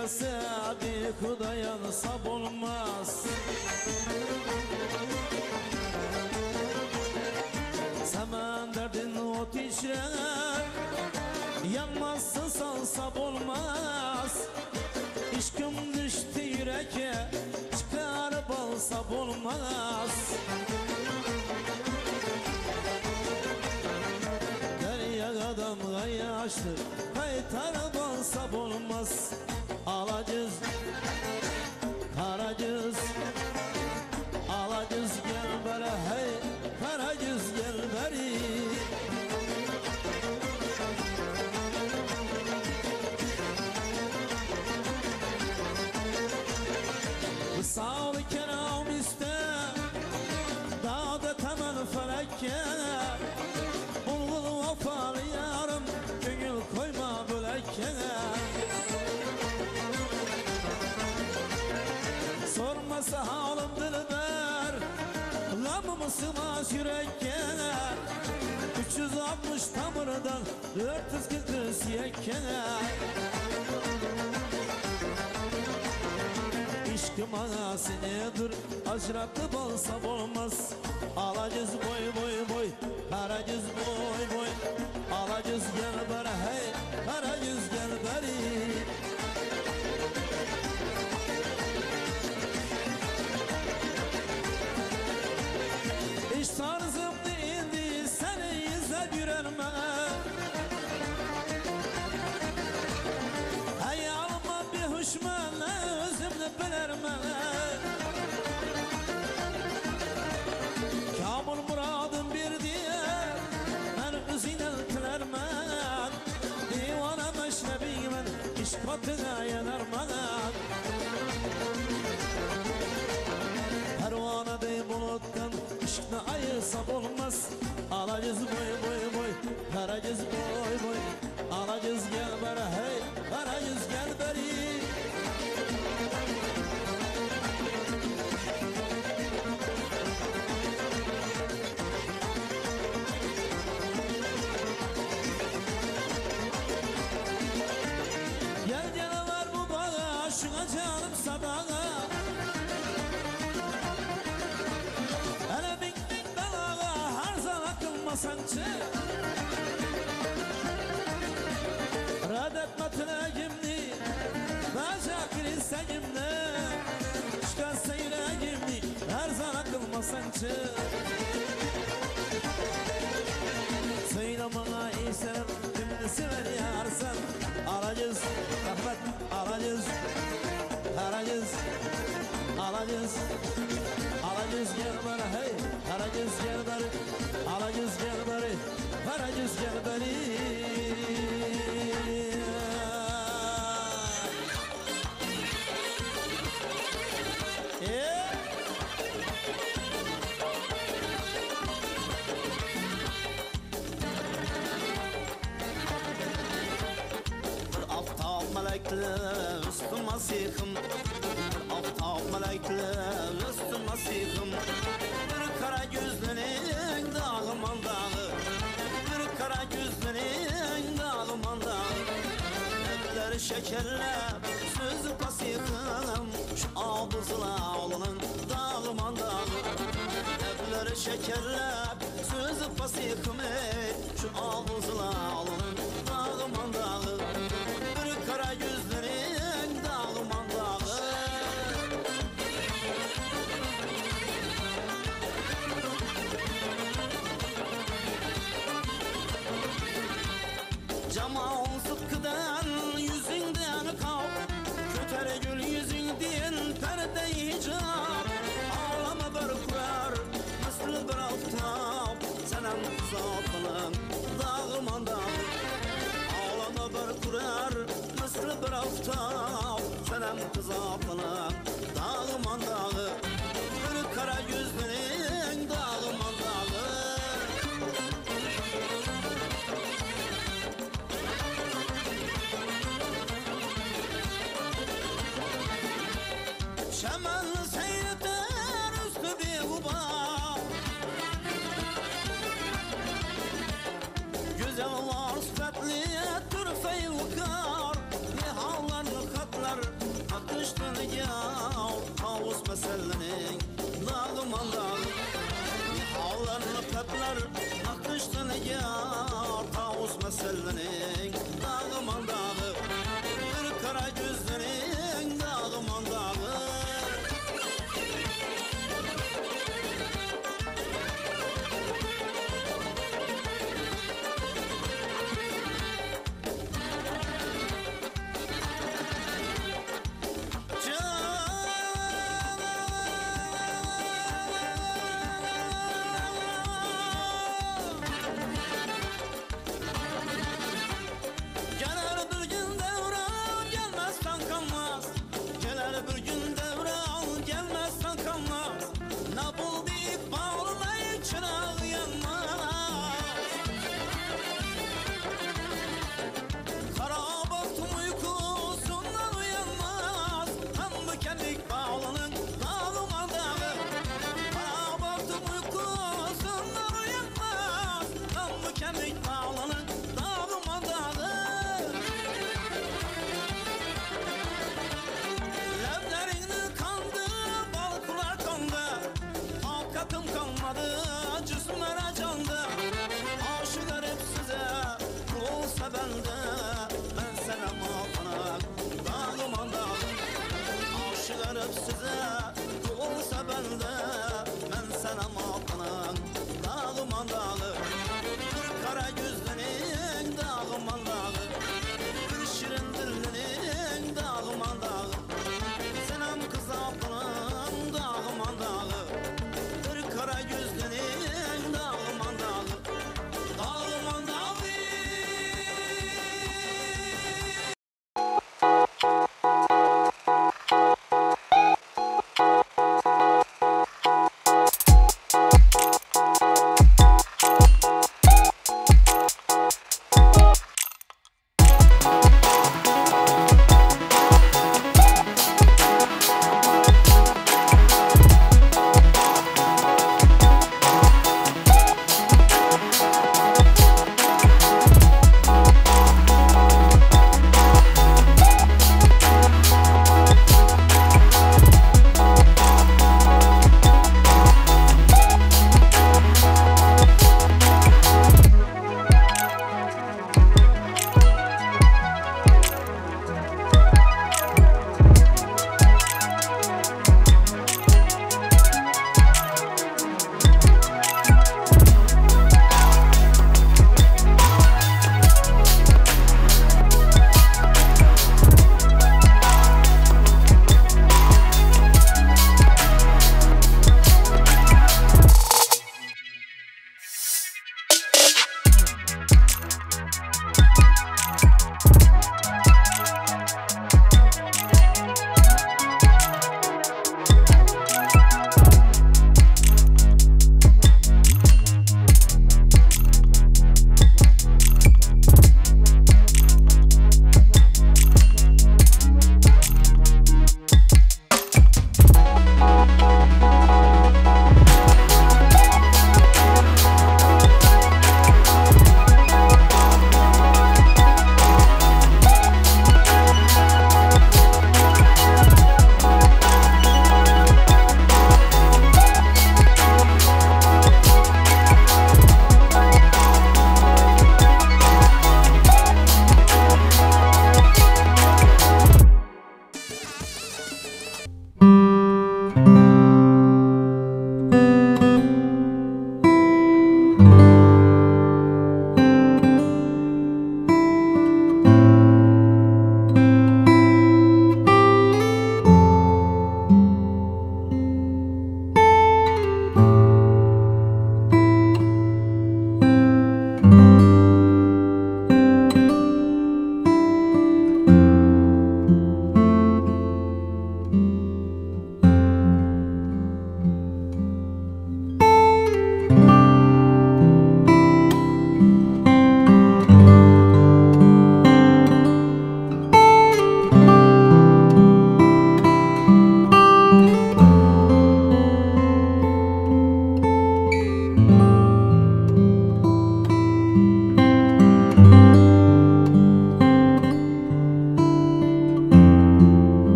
Sevmese bir Hudaya nasap olmaz. Semen derdin ot içrer, yanmazsa salsap olmaz. İşkım düştü yüreke, çıkarıp alsap olmaz. Derya adam yaşlı, kaytarıp alsap olmaz. Alacız, karacız, alacız gel beri hey, karacız gel beri. Sağ keram iste, dağda temel felekke. Bulgul vafalı yarım, gönül koyma bölekke. Sormasa halim dilber, lamımı sığmaz yürekke. 360 tamırdan 440 yekke. İşkım anasıdır, acratı balsam olmaz. Alacız boy boy boy, karacız boy boy. Alacız gel beri hey, karacız gel beri. İş tarzım değildi, seni izle yürerme. Hayalıma bir huşmana, özümle bilerme. Kamul muradım bir diye, ben üzüne tilermen. Divana meşrebiyim ben, iş katına yanarman. Pervana dey buluttan, işkine ayırsam olmaz. Alacız boy boy boy, karacız boy boy. Alacız gel beri hey, karacız gel beri. Gel gel var bu bağa, şuna canım sabaha. Hele bin bin dalağa, har zaman kılmasancı. Redetme tilegimni, bacak lisegimni. Çıkarsa yüreğimni, her zaman kılmasancı. Söyle bana iyi senem, kimlisi beni yarsan. Alacız, rahmet alacız, karacız, alacız. Alacız gel bana hey, karacız gel beri. Alacız gel beri, karacız gel beri. Melekli üstün masihim, aftab melekli üstün masihim. Bir kara gözlünün dağıman dağı, bir kara gözlünün dağıman dağı. Evleri şekerler, sözü pasihim, şu abızla olanın dağıman dağı. Evleri şekerler, sözü pasihim, şu abızla olanın dağıman dağı. Kara gözlerin dağıman dağı. Camal sıtkıdan yüzünden kal, kötere gül yüzünden perde hicap. Ağlama bir kurar, misli bir aftap, senem zatının dağıman dağı. Ağlama bir kurar, misli bir aftap, senem kızapının dağıman dağı. Bir kara gözlerin dağıman dağı. Şemen seyreder üstü bir guba, güzel var sıfatlı türfey vukar. Nihallarını katlar meselenin Dağım andağım Havlarını pepler Akıştın eğer Tavus meselenin